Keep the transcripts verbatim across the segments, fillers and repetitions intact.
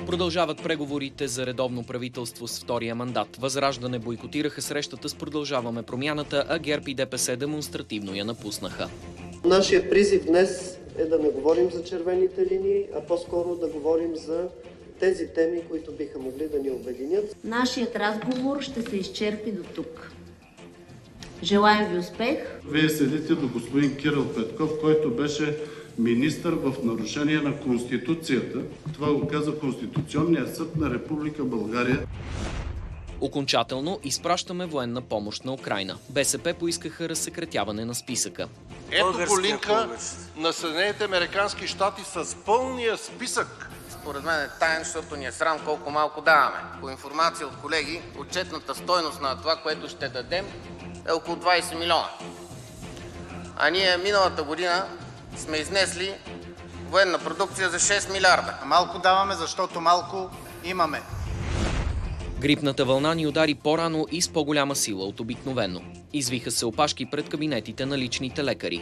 Продължават преговорите за редовно правителство с втория мандат. Възраждане бойкотираха срещата с Продължаваме промяната, а ГЕРБ и ДПС демонстративно я напуснаха. Нашия призив днес е да не говорим за червените линии, а по-скоро да говорим за тези теми, които биха могли да ни обединят. Нашият разговор ще се изчерпи до тук. Желаем ви успех. Вие седите до господин Кирил Петков, който беше министър в нарушение на Конституцията. Това го каза Конституционният съд на Република България. Окончателно изпращаме военна помощ на Украйна. БСП поискаха разсекретяване на списъка. Ето по линка на Съединените американски щати с пълния списък. Според мен е таен, защото ни е срам колко малко даваме. По информация от колеги, отчетната стойност на това, което ще дадем, е около двайсет милиона. А ние миналата година сме изнесли военна продукция за шест милиарда. Малко даваме, защото малко имаме. Грипната вълна ни удари по-рано и с по-голяма сила от обикновено. Извиха се опашки пред кабинетите на личните лекари.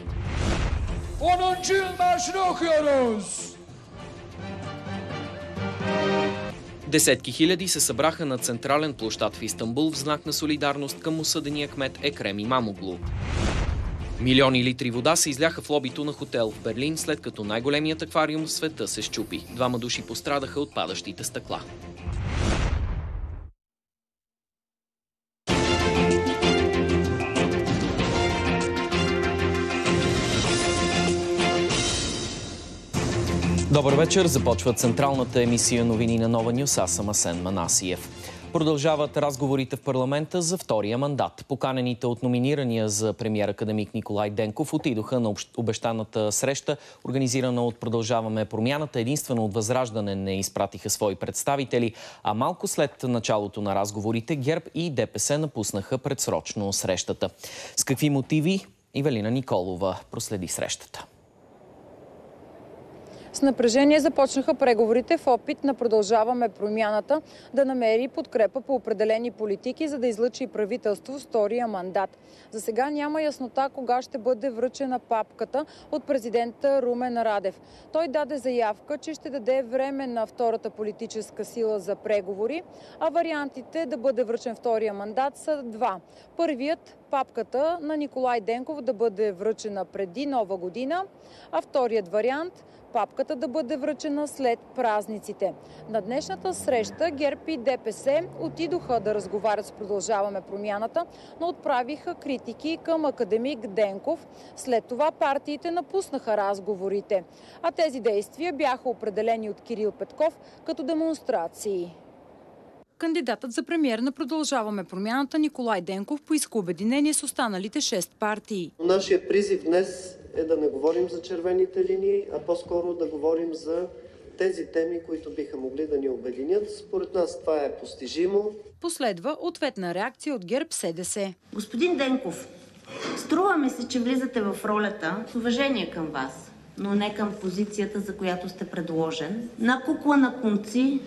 Десетки хиляди се събраха на централен площад в Истанбул в знак на солидарност към осъдения кмет Екрем Имамоглу. Милиони литри вода се изляха в лобито на хотел в Берлин, след като най-големият аквариум в света се счупи. Двама души пострадаха от падащите стъкла. Добър вечер! Започва централната емисия новини на Нова Нюс. Аз съм Асен Манасиев. Продължават разговорите в парламента за втория мандат. Поканените от номинирания за премиер академик Николай Денков отидоха на обещаната среща, организирана от Продължаваме промяната. Единствено от Възраждане не изпратиха свои представители, а малко след началото на разговорите ГЕРБ и ДПС напуснаха предсрочно срещата. С какви мотиви? Ивелина Николова проследи срещата. С напрежение започнаха преговорите в опит на Продължаваме промяната да намери подкрепа по определени политики, за да излъчи правителство с втория мандат. За сега няма яснота кога ще бъде връчена папката от президента Румен Радев. Той даде заявка, че ще даде време на втората политическа сила за преговори, а вариантите да бъде връчен втория мандат са два. Първият – папката на Николай Денков да бъде връчена преди Нова година, а вторият вариант – папката да бъде връчена след празниците. На днешната среща ГЕРБ и ДПС отидоха да разговарят с Продължаваме промяната, но отправиха критики към академик Денков. След това партиите напуснаха разговорите. А тези действия бяха определени от Кирил Петков като демонстрации. Кандидатът за премиер на Продължаваме промяната Николай Денков поиска обединение с останалите шест партии. Нашия призив днес е да не говорим за червените линии, а по-скоро да говорим за тези теми, които биха могли да ни обединят. Според нас това е постижимо. Последва ответна реакция от ГЕРБ СДС. Господин Денков, струва ми се, че влизате в ролята с уважение към вас, но не към позицията, за която сте предложен. На кукла на конци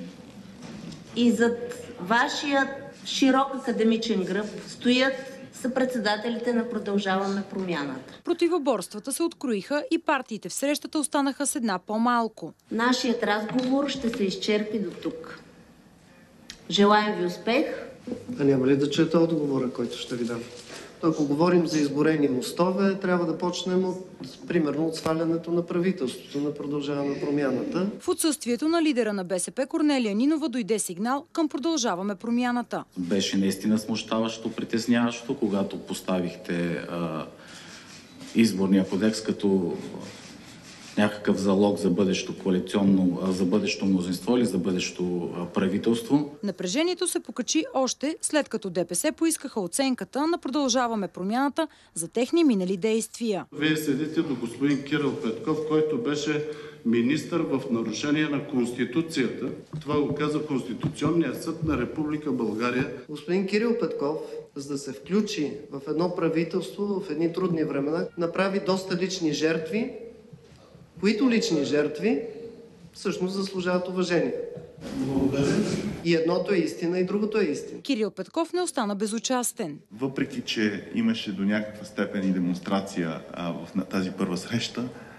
и зад вашия широк академичен гръб стоят съпредседателите на Продължаваме промяната. Противоборствата се откроиха и партиите в срещата останаха с една по-малко. Нашият разговор ще се изчерпи до тук. Желаем ви успех. А няма ли да чуете отговора, който ще ви дам? Ако говорим за изгорени мостове, трябва да почнем от, примерно, от свалянето на правителството на Продължаваме промяната. В отсъствието на лидера на БСП Корнелия Нинова дойде сигнал към Продължаваме промяната. Беше наистина смущаващо, притесняващо, когато поставихте а, изборния кодекс като някакъв залог за бъдещо коалиционно, за бъдещо мнозинство или за бъдещо правителство. Напрежението се покачи още след като ДПС поискаха оценката на Продължаваме промяната за техни минали действия. Вие седите до господин Кирил Петков, който беше министър в нарушение на Конституцията. Това го каза Конституционният съд на Република България. Господин Кирил Петков, за да се включи в едно правителство в едни трудни времена, направи доста лични жертви, които лични жертви всъщност заслужават уважение. Благодаря. И едното е истина, и другото е истина. Кирил Петков не остана безучастен. Въпреки че имаше до някаква степен и демонстрация а, в тази първа среща,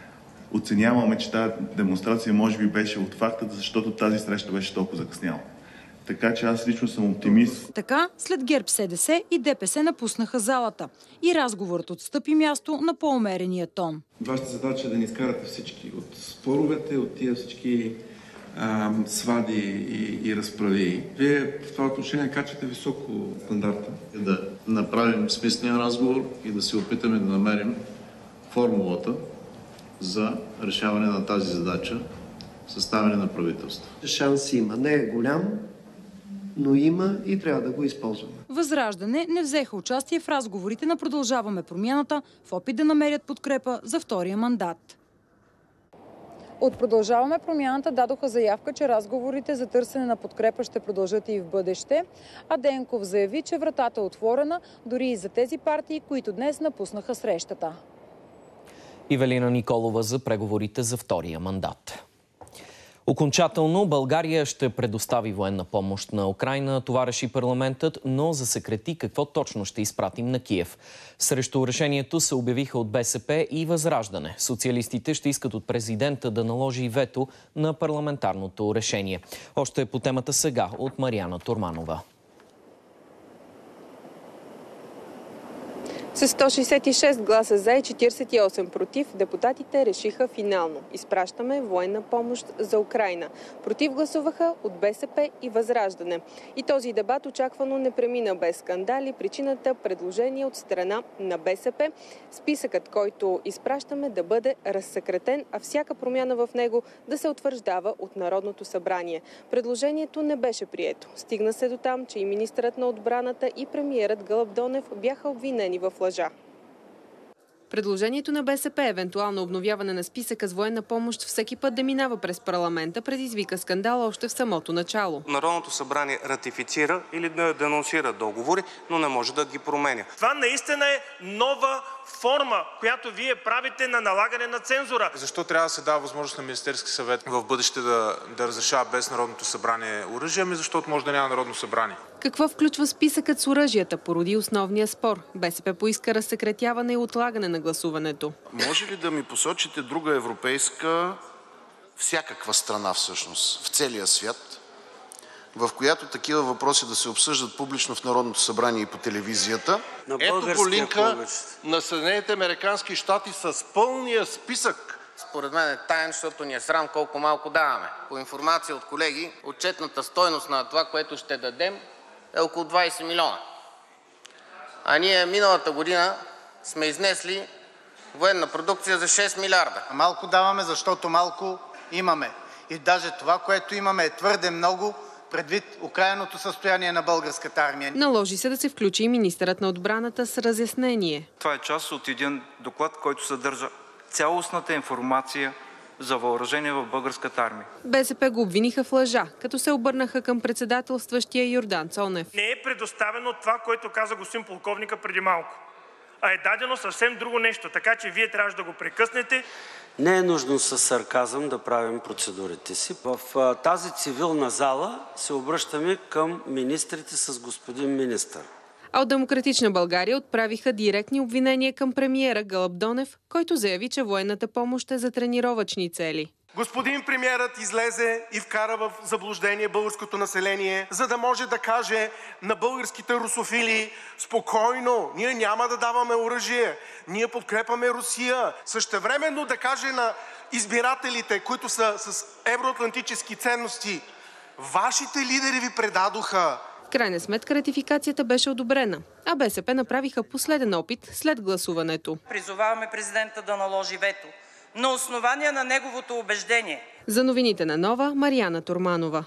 оценяваме, че тази демонстрация може би беше от факта, защото тази среща беше толкова закъсняла. Така че аз лично съм оптимист. Така, след ГЕРБ, СДС и ДПС напуснаха залата и разговорът отстъпи място на по-умерения тон. Вашата задача е да ни изкарате всички от споровете, от тия всички а, свади и, и разправи. Вие в това отношение качвате високо стандарта. Да направим смислен разговор и да се опитаме да намерим формулата за решаване на тази задача, съставяне на правителство. Шанс има. Не е голям, но има и трябва да го използваме. Възраждане не взеха участие в разговорите на Продължаваме промяната в опит да намерят подкрепа за втория мандат. От Продължаваме промяната дадоха заявка, че разговорите за търсене на подкрепа ще продължат и в бъдеще, а Денков заяви, че вратата е отворена дори и за тези партии, които днес напуснаха срещата. Ивелина Николова за преговорите за втория мандат. Окончателно България ще предостави военна помощ на Украйна. Това реши парламентът, но засекрети какво точно ще изпратим на Киев. Срещу решението се обявиха от БСП и Възраждане. Социалистите ще искат от президента да наложи вето на парламентарното решение. Още по темата сега от Мариана Торманова. С сто шейсет и шест гласа за и четиридесет и осем против, депутатите решиха финално. Изпращаме военна помощ за Украйна. Против гласуваха от БСП и Възраждане. И този дебат очаквано не премина без скандали. Причината – предложение от страна на БСП. Списъкът, който изпращаме, да бъде разсекретен, а всяка промяна в него да се утвърждава от Народното събрание. Предложението не беше прието. Стигна се до там, че и министърът на отбраната и премиерът Гълъб Донев бяха обвинени в лъжа. Предложението на БСП, евентуално обновяване на списъка с военна помощ, всеки път да минава през парламента, предизвика скандал още в самото начало. Народното събрание ратифицира или да денонсира договори, но не може да ги променя. Това наистина е нова форма, която вие правите на налагане на цензура. Защо трябва да се дава възможност на Министерски съвет в бъдеще да, да разрешава без Народното събрание оръжие? Ами защото може да няма Народно събрание. Какво включва списъкът с оръжията, породи основния спор? БСП поиска разсекретяване и отлагане на гласуването. Може ли да ми посочите друга европейска, всякаква страна всъщност, в целия свят, в която такива въпроси да се обсъждат публично в Народното събрание и по телевизията? Ето го линка на Съединените американски щати с пълния списък. Според мен е таен, защото ни е срам колко малко даваме. По информация от колеги, отчетната стойност на това, което ще дадем, е около двайсет милиона. А ние миналата година сме изнесли военна продукция за шест милиарда. Малко даваме, защото малко имаме. И даже това, което имаме, е твърде много, предвид окаяното състояние на българската армия. Наложи се да се включи и министърът на отбраната с разяснение. Това е част от един доклад, който съдържа цялостната информация за въоръжение в българската армия. БСП го обвиниха в лъжа, като се обърнаха към председателстващия Йордан Цонев. Не е предоставено това, което каза господин полковника преди малко, а е дадено съвсем друго нещо, така че вие трябваше да го прекъснете. Не е нужно със сарказъм да правим процедурите си. В тази цивилна зала се обръщаме към министрите с господин министър. А от Демократична България отправиха директни обвинения към премиера Гълъб Донев, който заяви, че военната помощ е за тренировъчни цели. Господин премиерът излезе и вкара в заблуждение българското население, за да може да каже на българските русофили: спокойно, ние няма да даваме оръжие, ние подкрепяме Русия. Същевременно да каже на избирателите, които са с евроатлантически ценности: вашите лидери ви предадоха. В крайна сметка ратификацията беше одобрена, а БСП направиха последен опит след гласуването. Призоваваме президента да наложи вето на основание на неговото убеждение. За новините на Нова, Мариана Торманова.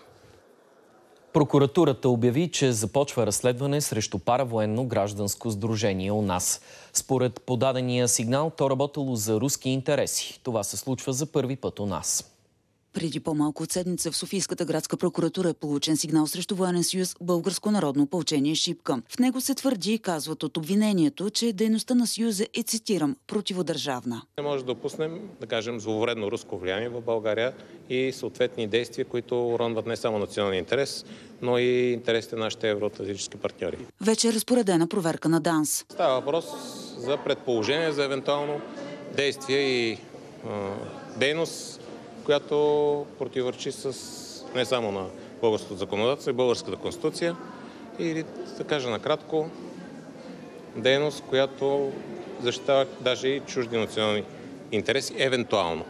Прокуратурата обяви, че започва разследване срещу паравоенно гражданско сдружение у нас. Според подадения сигнал, то работело за руски интереси. Това се случва за първи път у нас. Преди по-малко от седмица в Софийската градска прокуратура е получен сигнал срещу военен съюз Българско народно опълчение Шипка. В него се твърди, казват от обвинението, че дейността на съюза е, цитирам, противодържавна. Не може да допуснем, да кажем, зловредно руско влияние в България и съответни действия, които уронват не само националния интерес, но и интересите на нашите евроатлантически партньори. Вече е разпоредена проверка на ДАНС. Става въпрос за предположение за евентуално действие и дейност, която противоречи с не само на българското законодателство и българската конституция. И да кажа накратко, дейност, която защитава даже и чужди национални интереси, евентуално.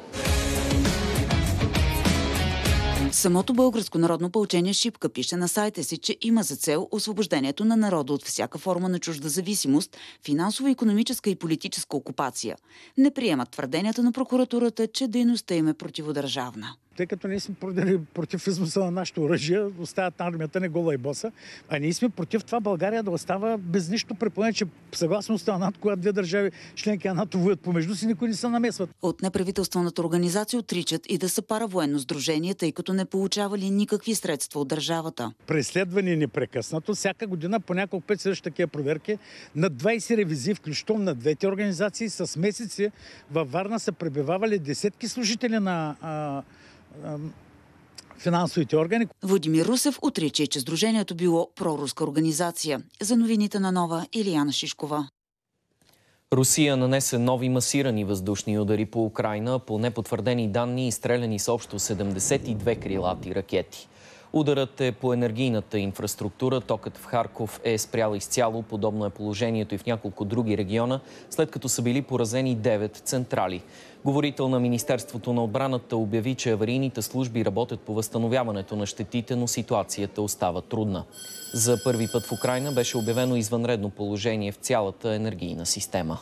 Самото Българско народно опълчение Шипка пише на сайта си, че има за цел освобождението на народа от всяка форма на чужда зависимост, финансова, икономическа и политическа окупация. Не приемат твърденията на прокуратурата, че дейността им е противодържавна. Тъй като ние сме против износа на нашите оръжия, оставят армията не гола и боса, а ние сме против това България да остава без нищо, при поне, че съгласно на НАТО, когато две държави членки на НАТО воюват помежду си, никой не се намесват. От неправителствената организация отричат и да са паравоенно сдружение, тъй като не получавали никакви средства от държавата. Преследвани непрекъснато, всяка година по няколко пъти също такива проверки, на двайсет ревизии, включително на двете организации, с месеци във Варна са пребивавали десетки служители на а, а, финансовите органи. Владимир Русев отрича, че сдружението било проруска организация. За новините на Нова, Илияна Шишкова. Русия нанесе нови масирани въздушни удари по Украйна. По непотвърдени данни изстреляни са общо седемдесет и две крилати ракети. Ударът е по енергийната инфраструктура. Токът в Харков е спрял изцяло. Подобно е положението и в няколко други региона, след като са били поразени девет централи. Говорител на Министерството на отбраната обяви, че аварийните служби работят по възстановяването на щетите, но ситуацията остава трудна. За първи път в Украйна беше обявено извънредно положение в цялата енергийна система.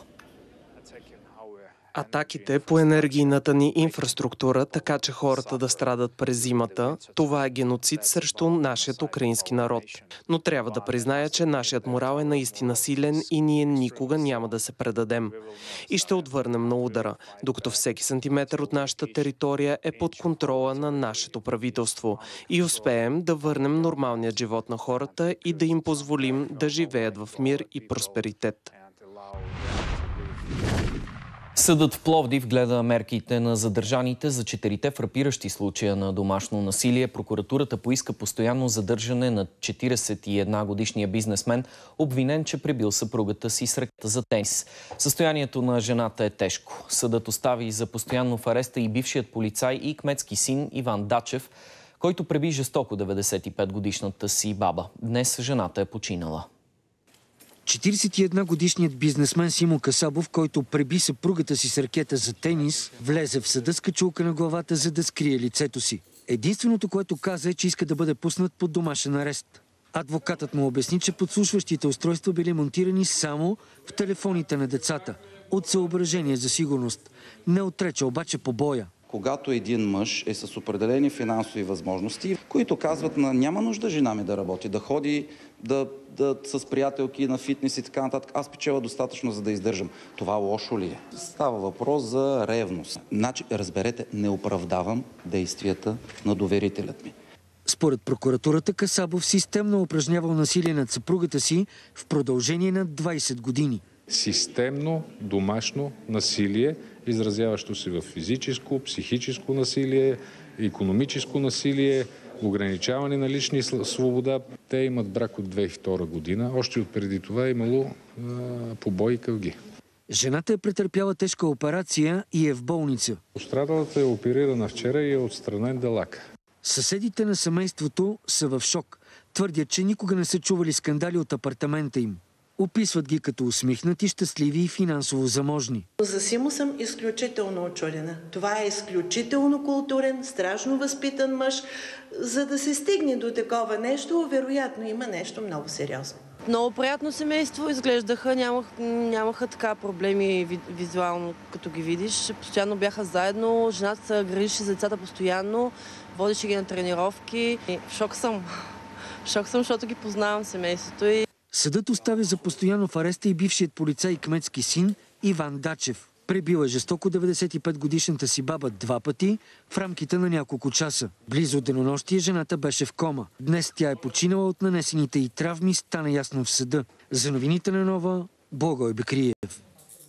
Атаките по енергийната ни инфраструктура, така че хората да страдат през зимата, това е геноцид срещу нашият украински народ. Но трябва да призная, че нашият морал е наистина силен и ние никога няма да се предадем. И ще отвърнем на удара, докато всеки сантиметър от нашата територия е под контрола на нашето правителство и успеем да върнем нормалният живот на хората и да им позволим да живеят в мир и просперитет. Съдът в Пловдив гледа мерките на задържаните за четирите фрапиращи случая на домашно насилие. Прокуратурата поиска постоянно задържане на четиридесет и една годишния бизнесмен, обвинен, че пребил съпругата си с ракета за тенис. Състоянието на жената е тежко. Съдът остави за постоянно в ареста и бившият полицай и кметски син Иван Дачев, който преби жестоко деветдесет и пет годишната си баба. Днес жената е починала. четиридесет и една годишният бизнесмен Симо Касабов, който преби съпругата си с ракета за тенис, влезе в съда с качулка на главата, за да скрие лицето си. Единственото, което каза, е, че иска да бъде пуснат под домашен арест. Адвокатът му обясни, че подслушващите устройства били монтирани само в телефоните на децата, от съображение за сигурност. Не отрече обаче побоя. Когато един мъж е с определени финансови възможности, които казват, на няма нужда жена ми да работи, да ходи да, да, с приятелки на фитнес и така нататък, аз печеля достатъчно, за да издържам. Това лошо ли е? Става въпрос за ревност. Значи, разберете, не оправдавам действията на доверителят ми. Според прокуратурата, Касабов системно упражнявал насилие над съпругата си в продължение на двайсет години. Системно домашно насилие, изразяващо се в физическо, психическо насилие, икономическо насилие, ограничаване на лични свобода. Те имат брак от две хиляди и втора година. Още от преди това е имало а, побои и кълги. Жената е претърпяла тежка операция и е в болница. Пострадалата е оперирана вчера и е отстранен делак. Съседите на семейството са в шок. Твърдят, че никога не са чували скандали от апартамента им. Описват ги като усмихнати, щастливи и финансово заможни. За Симо съм изключително очудена. Това е изключително културен, страшно възпитан мъж. За да се стигне до такова нещо, вероятно има нещо много сериозно. Много приятно семейство изглеждаха, нямах, нямаха така проблеми визуално, като ги видиш. Постоянно бяха заедно, жената се грижеше за децата постоянно, водеше ги на тренировки. В шок съм. В шок съм, защото ги познавам семейството. И... Съдът остави за постоянно в ареста и бившият полицай и кметски син Иван Дачев. Пребила жестоко деветдесет и пет годишната си баба два пъти в рамките на няколко часа. Близо денонощие жената беше в кома. Днес тя е починала от нанесените й травми, стана ясно в съда. За новините на Нова, Благой Бекриев.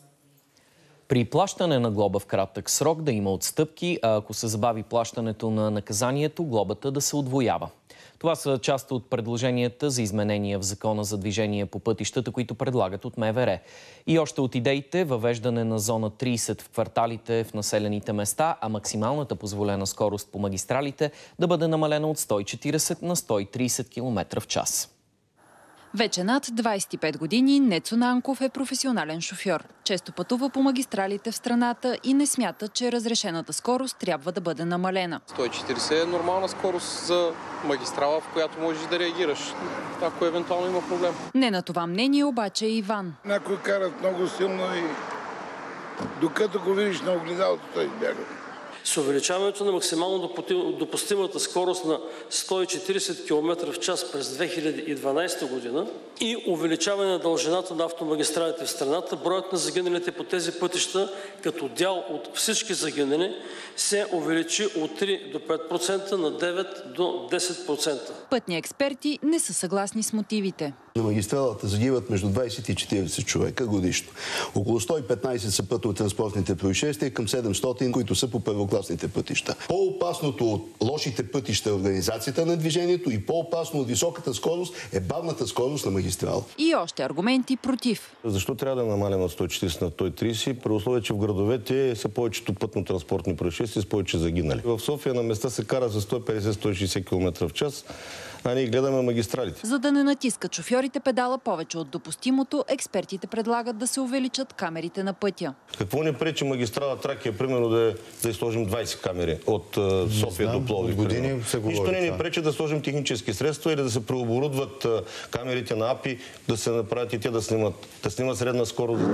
При плащане на глоба в кратък срок да има отстъпки, а ако се забави плащането на наказанието, глобата да се удвоява. Това са част от предложенията за изменения в Закона за движение по пътищата, които предлагат от МВР. И още от идеите – въвеждане на зона трийсет в кварталите в населените места, а максималната позволена скорост по магистралите да бъде намалена от сто и четирийсет на сто и трийсет километра в час. Вече над двайсет и пет години Нецо Нанков е професионален шофьор. Често пътува по магистралите в страната и не смята, че разрешената скорост трябва да бъде намалена. сто и четирийсет е нормална скорост за магистрала, в която можеш да реагираш, ако евентуално има проблем. Не на това мнение обаче е Иван. Някои карат много силно и докато го видиш на огледалото, той бяга. С увеличаването на максимално допустимата скорост на сто и четирийсет километра в час през две хиляди и дванадесета година и увеличаване на дължината на автомагистралите в страната, броят на загиналите по тези пътища като дял от всички загинали се увеличи от три до пет процента на девет до десет процента. Пътни експерти не са съгласни с мотивите. На магистралата загиват между двайсет и четирийсет човека годишно. Около сто и петнайсет са пътно-транспортните происшествия към седемстотин, които са по първокласните пътища. По-опасното от лошите пътища е организацията на движението и по-опасно от високата скорост е бавната скорост на магистрала. И още аргументи против. Защо трябва да намалим от сто и четирийсет на сто и трийсет, при условие, че в градовете са повечето пътно-транспортни происшествия с повече загинали. В София на места се кара за сто и петдесет до сто и шейсет километра в час, а ние гледаме магистралите. За да не натискат шофьорите педала повече от допустимото, експертите предлагат да се увеличат камерите на пътя. Какво ни пречи магистрала Тракия, примерно, да, да изложим двайсет камери от uh, София знам, до Пловдив? Години се говори. Нищо не ни пречи да сложим технически средства или да се преоборудват uh, камерите на АПИ, да се направят и те да снимат, да снимат средна скорост.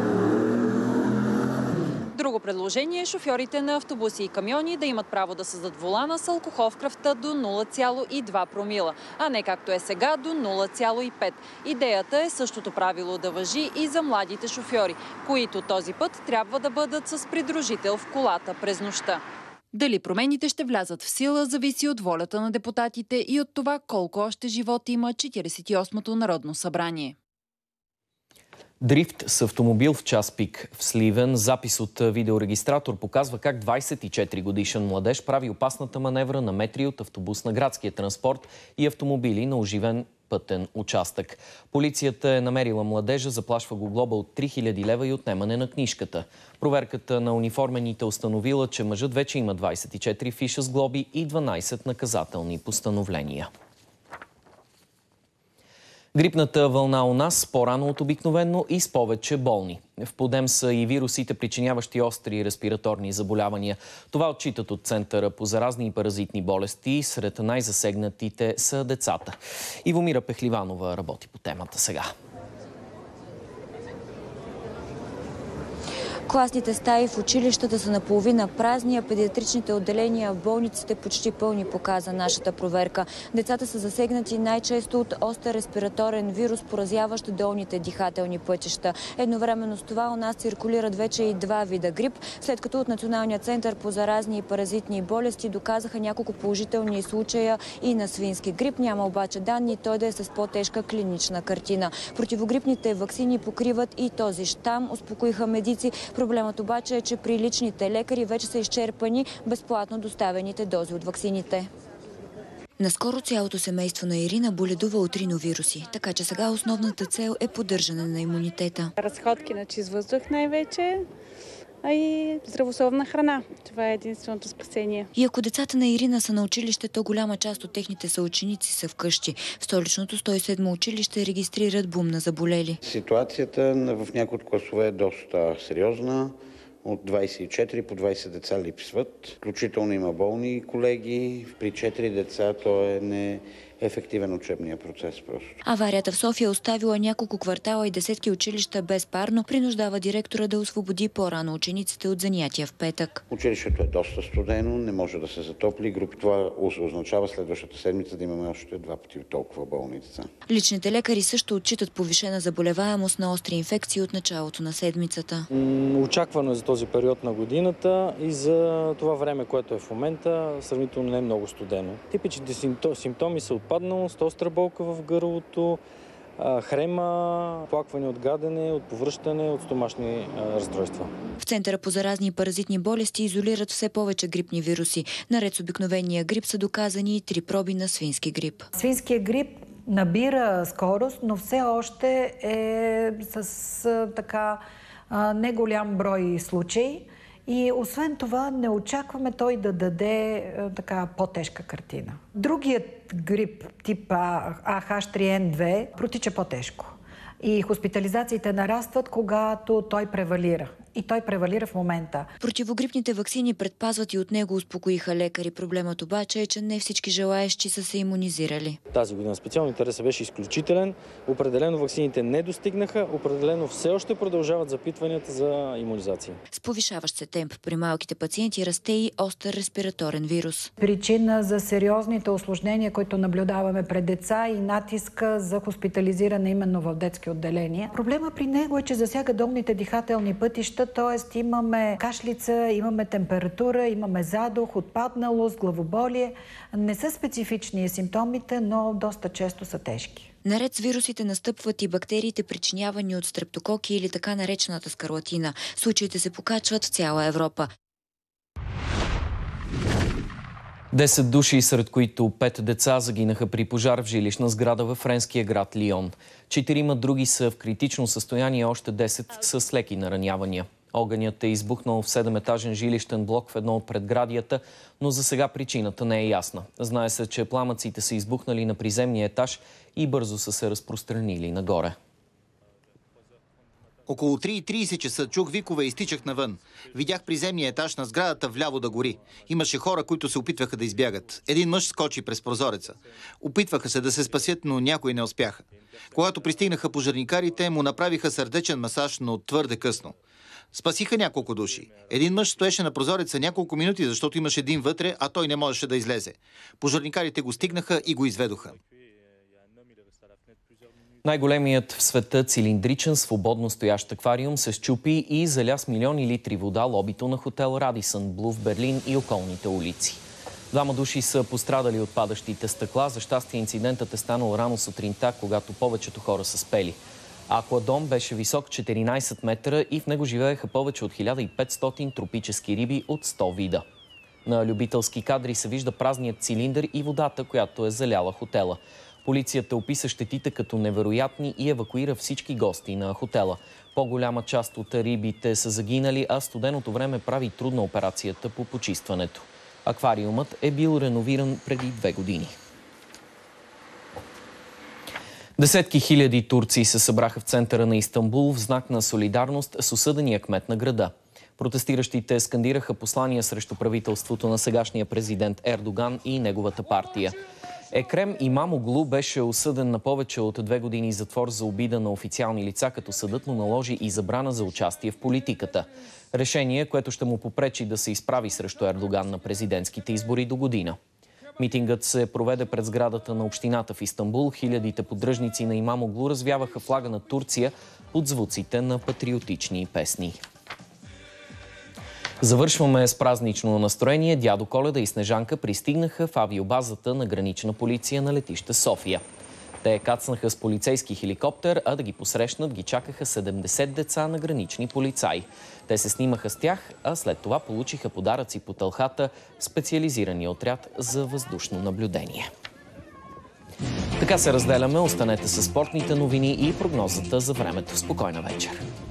Друго предложение е шофьорите на автобуси и камиони да имат право да създадат волана с алкохол в кръвта до нула цяло и две промила, а не както е сега до нула цяло и пет. Идеята е същото правило да важи и за младите шофьори, които този път трябва да бъдат с придружител в колата през нощта. Дали промените ще влязат в сила, зависи от волята на депутатите и от това колко още живот има четирийсет и осмото Народно събрание. Дрифт с автомобил в час пик в Сливен. Запис от видеорегистратор показва как двайсет и четири годишен младеж прави опасната маневра на метри от автобус на градския транспорт и автомобили на оживен пътен участък. Полицията е намерила младежа, заплашва го глоба от три хиляди лева и отнемане на книжката. Проверката на униформените установила, че мъжът вече има двайсет и четири фиша с глоби и дванайсет наказателни постановления. Грипната вълна у нас по-рано от обикновено и с повече болни. В подем са и вирусите, причиняващи остри респираторни заболявания. Това отчитат от Центъра по заразни и паразитни болести. Сред най-засегнатите са децата. Ивомира Пехливанова работи по темата сега. Класните стаи в училищата са наполовина празни, а педиатричните отделения в болниците почти пълни, показа нашата проверка. Децата са засегнати най-често от остър респираторен вирус, поразяващ долните дихателни пътища. Едновременно с това у нас циркулират вече и два вида грип, след като от Националния център по заразни и паразитни болести доказаха няколко положителни случая и на свински грип. Няма обаче данни той да е с по-тежка клинична картина. Противогрипните ваксини покриват и този щам, успокоиха медици. Проблемът обаче е, че при личните лекари вече са изчерпани безплатно доставените дози от ваксините. Наскоро цялото семейство на Ирина боледува от риновируси, така че сега основната цел е поддържане на имунитета. Разходки на чист въздух най-вече, а и здравословна храна. Това е единственото спасение. И ако децата на Ирина са на училище, то голяма част от техните съученици са вкъщи. В столичното сто и седмо училище регистрират бум на заболели. Ситуацията в някои от класове е доста сериозна. От двайсет и четири по двайсет деца липсват. Включително има болни колеги. При четири деца то е не ефективен учебния процес просто. Аварията в София е оставила няколко квартала и десетки училища без парно, принуждава директора да освободи по-рано учениците от занятия в петък. Училището е доста студено, не може да се затопли групи. Това означава следващата седмица да имаме още два пъти толкова болни деца. Личните лекари също отчитат повишена заболеваемост на остри инфекции от началото на седмицата. Очаквано е за този период на годината и за това време, което е в момента, сравнително не е много студено. Типичните симптоми са отпадналост, остра болка в гърлото, хрема, плакване от гадене, от повръщане, от стомашни разстройства. В Центъра по заразни и паразитни болести изолират все повече грипни вируси. Наред с обикновения грип са доказани и три проби на свински грип. Свинския грип набира скорост, но все още е с така не голям брой случаи. И освен това не очакваме той да даде така по-тежка картина. Другият грип тип А Х три Н две протича по-тежко. И хоспитализациите нарастват, когато той превалира. И той превалира в момента. Противогрипните ваксини предпазват и от него, успокоиха лекари. Проблемът обаче е, че не всички желаещи са се имунизирали. Тази година специално интересът беше изключителен. Определено ваксините не достигнаха. Определено все още продължават запитванията за имунизация. С повишаващ се темп при малките пациенти расте и остър респираторен вирус. Причина за сериозните осложнения, които наблюдаваме пред деца и натиска за хоспитализиране именно в детски отделения. Проблема при него е, че засяга долните дихателни пътища, т.е. имаме кашлица, имаме температура, имаме задух, отпадналост, главоболие. Не са специфични симптомите, но доста често са тежки. Наред с вирусите настъпват и бактериите, причинявани от стрептококи или така наречената скарлатина. Случаите се покачват в цяла Европа. Десет души, сред които пет деца, загинаха при пожар в жилищна сграда във френския град Лион. Четирима други са в критично състояние, още десет са с леки наранявания. Огънят е избухнал в седеметажен жилищен блок в едно от предградията, но за сега причината не е ясна. Знае се, че пламъците са избухнали на приземния етаж и бързо са се разпространили нагоре. Около три и трийсет часа чух викове и изтичах навън. Видях приземния етаж на сградата вляво да гори. Имаше хора, които се опитваха да избягат. Един мъж скочи през прозореца. Опитваха се да се спасят, но някои не успяха. Когато пристигнаха пожарникарите, му направиха сърдечен масаж, но твърде късно. Спасиха няколко души. Един мъж стоеше на прозореца няколко минути, защото имаше дим вътре, а той не можеше да излезе. Пожарникарите го стигнаха и го изведоха. Най-големият в света цилиндричен свободно стоящ аквариум се счупи и заля с милиони литри вода лобито на хотел Радисън Блу в Берлин и околните улици. Двама души са пострадали от падащите стъкла. За щастие инцидентът е станал рано сутринта, когато повечето хора са спели. Аквадом беше висок четиринайсет метра и в него живееха повече от хиляда и петстотин тропически риби от сто вида. На любителски кадри се вижда празният цилиндър и водата, която е заляла хотела. Полицията описа щетите като невероятни и евакуира всички гости на хотела. По-голяма част от рибите са загинали, а студеното време прави трудна операцията по почистването. Аквариумът е бил реновиран преди две години. Десетки хиляди турци се събраха в центъра на Истанбул в знак на солидарност с осъдения кмет на града. Протестиращите скандираха послания срещу правителството на сегашния президент Ердоган и неговата партия. Екрем Имамоглу беше осъден на повече от две години затвор за обида на официални лица, като съдът му наложи и забрана за участие в политиката. Решение, което ще му попречи да се изправи срещу Ердоган на президентските избори до година. Митингът се проведе пред сградата на общината в Истанбул. Хилядите поддръжници на Имамоглу развяваха флага на Турция под звуците на патриотични песни. Завършваме с празнично настроение. Дядо Коледа и Снежанка пристигнаха в авиобазата на Гранична полиция на летище София. Те кацнаха с полицейски хеликоптер, а да ги посрещнат ги чакаха седемдесет деца на гранични полицаи. Те се снимаха с тях, а след това получиха подаръци по тълхата в специализирания отряд за въздушно наблюдение. Така се разделяме. Останете с спортните новини и прогнозата за времето. Спокойна вечер!